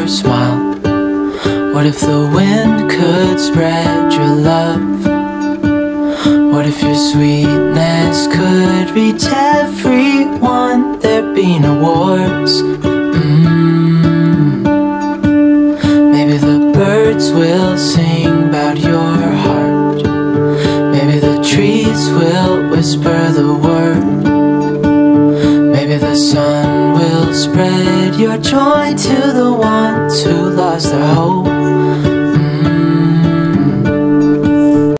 your smile? What if the wind could spread your love? What if your sweetness could reach everyone? There'd be no wars. Maybe the birds will sing about your heart. Maybe the trees will whisper the word. Maybe the sun will spread your joy to the ones who lost their hope.